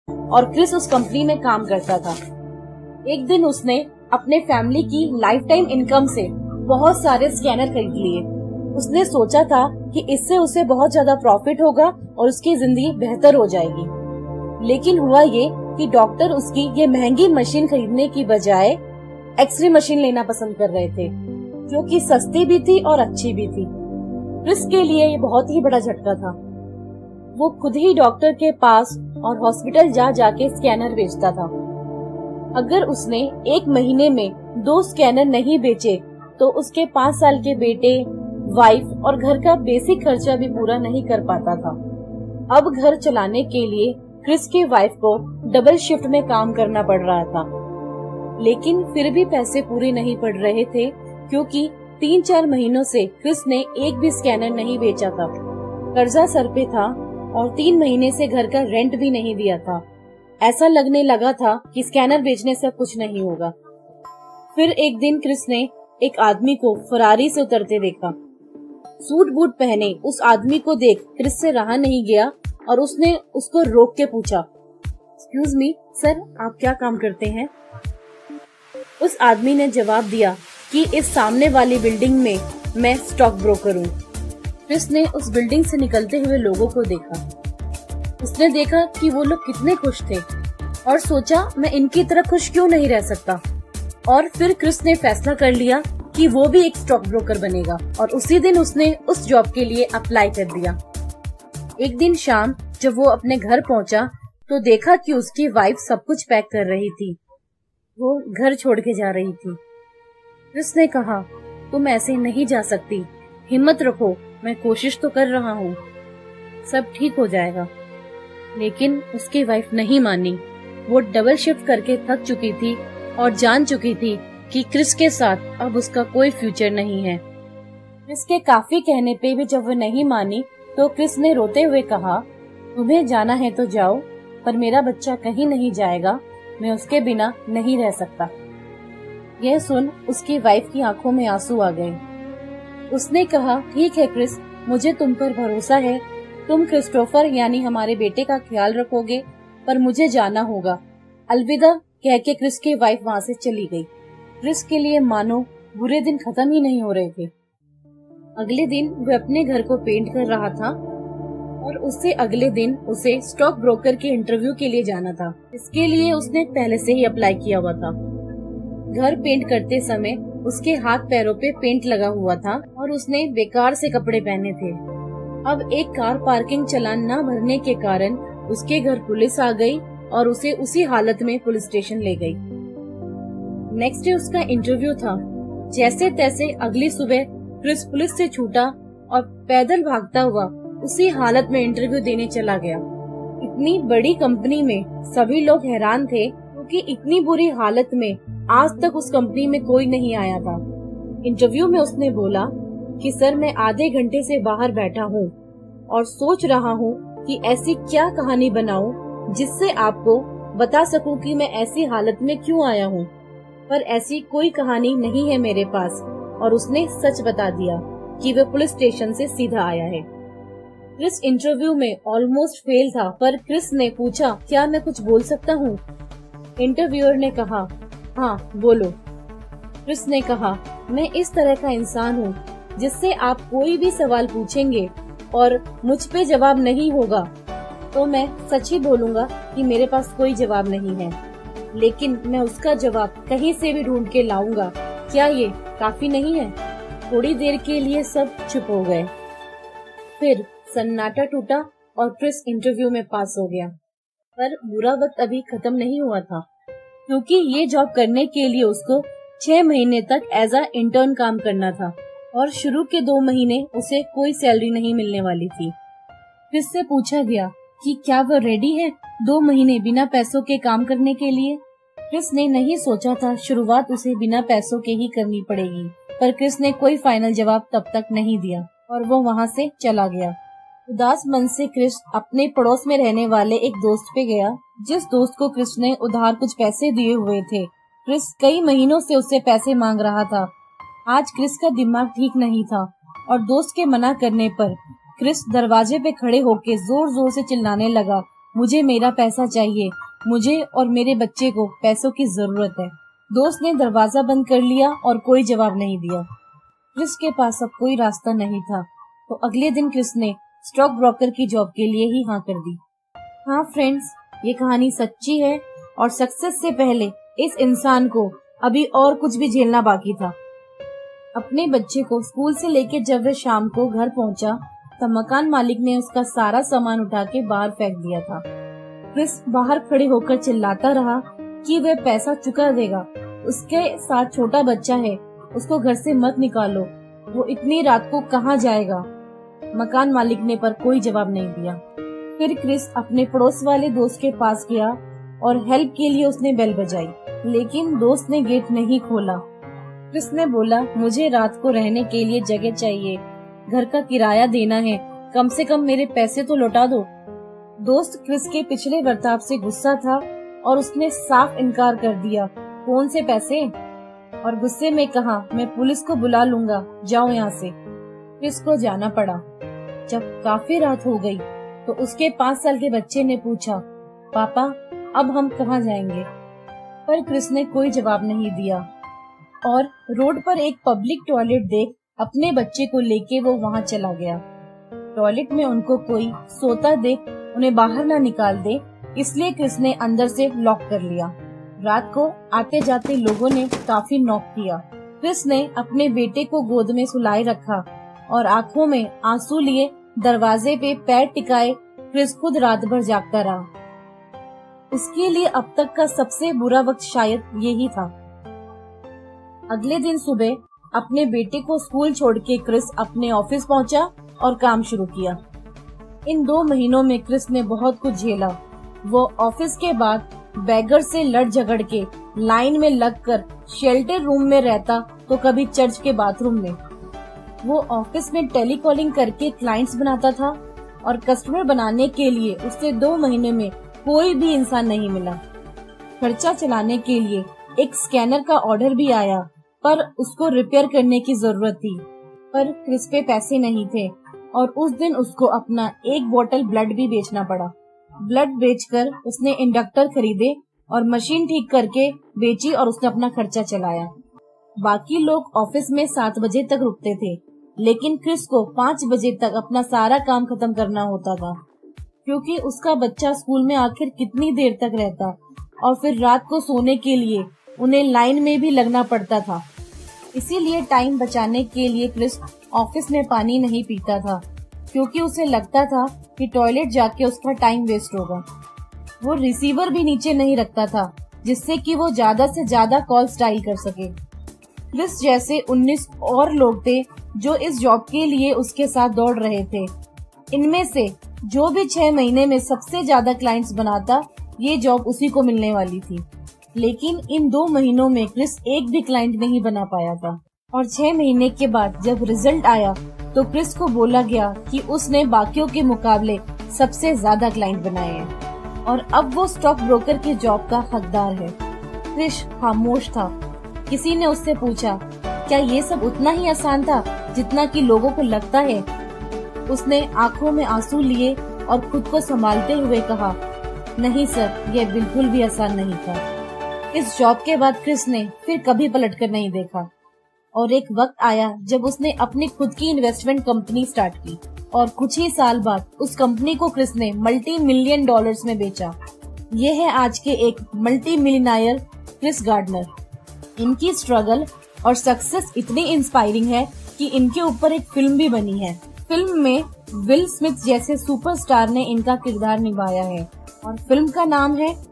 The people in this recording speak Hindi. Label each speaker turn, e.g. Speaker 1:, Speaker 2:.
Speaker 1: और क्रिस उस कंपनी में काम करता था। एक दिन उसने अपने फैमिली की लाइफ टाइम इनकम से बहुत सारे स्कैनर खरीद लिए। उसने सोचा था कि इससे उसे बहुत ज्यादा प्रॉफिट होगा और उसकी जिंदगी बेहतर हो जाएगी। लेकिन हुआ ये कि डॉक्टर उसकी ये महंगी मशीन खरीदने की बजाय एक्सरे मशीन लेना पसंद कर रहे थे, जो कि सस्ती भी थी और अच्छी भी थी। क्रिस के लिए ये बहुत ही बड़ा झटका था। वो खुद ही डॉक्टर के पास और हॉस्पिटल जा जाके स्कैनर बेचता था। अगर उसने एक महीने में 2 स्कैनर नहीं बेचे तो उसके 5 साल के बेटे, वाइफ और घर का बेसिक खर्चा भी पूरा नहीं कर पाता था। अब घर चलाने के लिए क्रिस की वाइफ को डबल शिफ्ट में काम करना पड़ रहा था, लेकिन फिर भी पैसे पूरे नहीं पड़ रहे थे, क्योंकि 3-4 महीनों से क्रिस ने एक भी स्कैनर नहीं बेचा था। कर्जा सर पे था और 3 महीने से घर का रेंट भी नहीं दिया था। ऐसा लगने लगा था कि स्कैनर बेचने से कुछ नहीं होगा। फिर एक दिन क्रिस ने एक आदमी को फरारी से उतरते देखा। सूट बूट पहने उस आदमी को देख क्रिस से रहा नहीं गया और उसने उसको रोक के पूछा, एक्सक्यूज मी सर, आप क्या काम करते हैं? उस आदमी ने जवाब दिया कि इस सामने वाली बिल्डिंग में मैं स्टॉक ब्रोकर हूँ। क्रिस ने उस बिल्डिंग से निकलते हुए लोगों को देखा। उसने देखा कि वो लोग कितने खुश थे और सोचा मैं इनकी तरह खुश क्यों नहीं रह सकता। और फिर क्रिस ने फैसला कर लिया कि वो भी एक स्टॉक ब्रोकर बनेगा और उसी दिन उसने उस जॉब के लिए अप्लाई कर दिया। एक दिन शाम जब वो अपने घर पहुंचा तो देखा कि उसकी वाइफ सब कुछ पैक कर रही थी। वो घर छोड़ के जा रही थी। क्रिस ने कहा, तुम ऐसे नहीं जा सकती, हिम्मत रखो, मैं कोशिश तो कर रहा हूँ, सब ठीक हो जाएगा। लेकिन उसकी वाइफ नहीं मानी। वो डबल शिफ्ट करके थक चुकी थी और जान चुकी थी कि क्रिस के साथ अब उसका कोई फ्यूचर नहीं है। क्रिस के काफी कहने पे भी जब वो नहीं मानी तो क्रिस ने रोते हुए कहा, तुम्हें जाना है तो जाओ, पर मेरा बच्चा कहीं नहीं जाएगा, मैं उसके बिना नहीं रह सकता। यह सुन उसकी वाइफ की आंखों में आंसू आ गए। उसने कहा, ठीक है क्रिस, मुझे तुम पर भरोसा है, तुम क्रिस्टोफर यानी हमारे बेटे का ख्याल रखोगे, पर मुझे जाना होगा। अलविदा कह के क्रिस की वाइफ वहाँ से चली गई। क्रिस के लिए मानो बुरे दिन खत्म ही नहीं हो रहे थे। अगले दिन वह अपने घर को पेंट कर रहा था और उससे अगले दिन उसे स्टॉक ब्रोकर के इंटरव्यू के लिए जाना था। इसके लिए उसने पहले से ही अप्लाई किया हुआ था। घर पेंट करते समय उसके हाथ पैरों पे पेंट लगा हुआ था और उसने बेकार से कपड़े पहने थे। अब एक कार पार्किंग चालान न भरने के कारण उसके घर पुलिस आ गई और उसे उसी हालत में पुलिस स्टेशन ले गई। नेक्स्ट डे उसका इंटरव्यू था। जैसे तैसे अगली सुबह क्रिस पुलिस से छूटा और पैदल भागता हुआ उसी हालत में इंटरव्यू देने चला गया। इतनी बड़ी कंपनी में सभी लोग हैरान थे, क्योंकि इतनी बुरी हालत में आज तक उस कंपनी में कोई नहीं आया था। इंटरव्यू में उसने बोला कि सर, मैं आधे घंटे से बाहर बैठा हूँ और सोच रहा हूँ कि ऐसी क्या कहानी बनाऊं जिससे आपको बता सकूं कि मैं ऐसी हालत में क्यों आया हूँ, पर ऐसी कोई कहानी नहीं है मेरे पास। और उसने सच बता दिया कि वह पुलिस स्टेशन से सीधा आया है। क्रिस इंटरव्यू में ऑलमोस्ट फेल था, पर क्रिस ने पूछा, क्या मैं कुछ बोल सकता हूँ? इंटरव्यूअर ने कहा, हाँ बोलो। क्रिस ने कहा, मैं इस तरह का इंसान हूँ जिससे आप कोई भी सवाल पूछेंगे और मुझ पे जवाब नहीं होगा तो मैं सच ही बोलूंगा कि मेरे पास कोई जवाब नहीं है, लेकिन मैं उसका जवाब कहीं से भी ढूंढ के लाऊंगा। क्या ये काफी नहीं है? थोड़ी देर के लिए सब चुप हो गए। फिर सन्नाटा टूटा और क्रिस इंटरव्यू में पास हो गया। पर बुरा वक्त अभी खत्म नहीं हुआ था, क्योंकि ये जॉब करने के लिए उसको 6 महीने तक एज अ इंटर्न काम करना था और शुरू के 2 महीने उसे कोई सैलरी नहीं मिलने वाली थी। क्रिस से पूछा गया कि क्या वह रेडी है 2 महीने बिना पैसों के काम करने के लिए। क्रिस ने नहीं सोचा था शुरुआत उसे बिना पैसों के ही करनी पड़ेगी, पर क्रिस ने कोई फाइनल जवाब तब तक नहीं दिया और वो वहाँ से चला गया। उदास मन से क्रिस अपने पड़ोस में रहने वाले एक दोस्त पे गया, जिस दोस्त को क्रिस ने उधार कुछ पैसे दिए हुए थे। क्रिस कई महीनों से उससे पैसे मांग रहा था। आज क्रिस का दिमाग ठीक नहीं था और दोस्त के मना करने पर क्रिस दरवाजे पे खड़े होकर जोर जोर से चिल्लाने लगा मुझे मेरा पैसा चाहिए, मुझे और मेरे बच्चे को पैसों की जरूरत है। दोस्त ने दरवाजा बंद कर लिया और कोई जवाब नहीं दिया। क्रिस के पास अब कोई रास्ता नहीं था, तो अगले दिन क्रिस ने स्टॉक ब्रोकर की जॉब के लिए ही हाँ कर दी। हाँ फ्रेंड्स, ये कहानी सच्ची है और सक्सेस से पहले इस इंसान को अभी और कुछ भी झेलना बाकी था। अपने बच्चे को स्कूल से लेकर जब वह शाम को घर पहुंचा, तब मकान मालिक ने उसका सारा सामान उठा के बाहर फेंक दिया था। क्रिस बाहर खड़े होकर चिल्लाता रहा कि वह पैसा चुका देगा, उसके साथ छोटा बच्चा है, उसको घर से मत निकालो, वो इतनी रात को कहाँ जाएगा। मकान मालिक ने पर कोई जवाब नहीं दिया। फिर क्रिस अपने पड़ोस वाले दोस्त के पास गया और हेल्प के लिए उसने बेल बजाई, लेकिन दोस्त ने गेट नहीं खोला। क्रिस ने बोला, मुझे रात को रहने के लिए जगह चाहिए, घर का किराया देना है, कम से कम मेरे पैसे तो लौटा दो। दोस्त क्रिस के पिछले बर्ताव से गुस्सा था और उसने साफ इनकार कर दिया, कौन से पैसे, और गुस्से में कहा, मैं पुलिस को बुला लूंगा, जाओ यहाँ से। क्रिस को जाना पड़ा। जब काफी रात हो गई तो उसके 5 साल के बच्चे ने पूछा, पापा अब हम कहाँ जाएंगे। पर क्रिस ने कोई जवाब नहीं दिया और रोड पर एक पब्लिक टॉयलेट देख अपने बच्चे को लेके वो वहाँ चला गया। टॉयलेट में उनको कोई सोता देख उन्हें बाहर ना निकाल दे, इसलिए क्रिस ने अंदर से लॉक कर लिया। रात को आते जाते लोगों ने काफी नॉक किया। क्रिस ने अपने बेटे को गोद में सुलाए रखा और आंखों में आंसू लिए दरवाजे पे पैर टिकाए क्रिस खुद रात भर जागता रहा। उसके लिए अब तक का सबसे बुरा वक्त शायद यही था। अगले दिन सुबह अपने बेटे को स्कूल छोड़ के क्रिस अपने ऑफिस पहुंचा और काम शुरू किया। इन 2 महीनों में क्रिस ने बहुत कुछ झेला। वो ऑफिस के बाद बैगर से लड़ झगड़ के लाइन में लगकर शेल्टर रूम में रहता तो कभी चर्च के बाथरूम में। वो ऑफिस में टेलीकॉलिंग करके क्लाइंट्स बनाता था और कस्टमर बनाने के लिए उससे 2 महीने में कोई भी इंसान नहीं मिला। खर्चा चलाने के लिए एक स्कैनर का ऑर्डर भी आया, पर उसको रिपेयर करने की जरूरत थी, पर क्रिस पे पैसे नहीं थे और उस दिन उसको अपना 1 बोतल ब्लड भी बेचना पड़ा। ब्लड बेचकर उसने इंडक्टर खरीदे और मशीन ठीक करके बेची और उसने अपना खर्चा चलाया। बाकी लोग ऑफिस में 7 बजे तक रुकते थे, लेकिन क्रिस को 5 बजे तक अपना सारा काम खत्म करना होता था, क्योंकि उसका बच्चा स्कूल में आखिर कितनी देर तक रहता और फिर रात को सोने के लिए उन्हें लाइन में भी लगना पड़ता था। इसीलिए टाइम बचाने के लिए क्रिस ऑफिस में पानी नहीं पीता था, क्योंकि उसे लगता था कि टॉयलेट जाके उसका टाइम वेस्ट होगा। वो रिसीवर भी नीचे नहीं रखता था, जिससे कि वो ज्यादा से ज्यादा कॉल्स डायल कर सके। क्रिस जैसे 19 और लोग थे जो इस जॉब के लिए उसके साथ दौड़ रहे थे। इनमें से जो भी 6 महीने में सबसे ज्यादा क्लाइंट्स बनाता, ये जॉब उसी को मिलने वाली थी। लेकिन इन 2 महीनों में क्रिस एक भी क्लाइंट नहीं बना पाया था और 6 महीने के बाद जब रिजल्ट आया तो क्रिस को बोला गया कि उसने बाकियों के मुकाबले सबसे ज्यादा क्लाइंट बनाए हैं और अब वो स्टॉक ब्रोकर की जॉब का हकदार है। क्रिस खामोश था। किसी ने उससे पूछा, क्या ये सब उतना ही आसान था जितना कि लोगों को लगता है? उसने आंखों में आंसू लिए और खुद को संभालते हुए कहा, नहीं सर, यह बिल्कुल भी आसान नहीं था। इस जॉब के बाद क्रिस ने फिर कभी पलटकर नहीं देखा और एक वक्त आया जब उसने अपनी खुद की इन्वेस्टमेंट कंपनी स्टार्ट की और कुछ ही साल बाद उस कंपनी को क्रिस ने $multi-million में बेचा। ये है आज के एक मल्टी मिलियनेयर क्रिस गार्डनर। इनकी स्ट्रगल और सक्सेस इतनी इंस्पायरिंग है कि इनके ऊपर एक फिल्म भी बनी है। फिल्म में विल स्मिथ जैसे सुपरस्टार ने इनका किरदार निभाया है और फिल्म का नाम है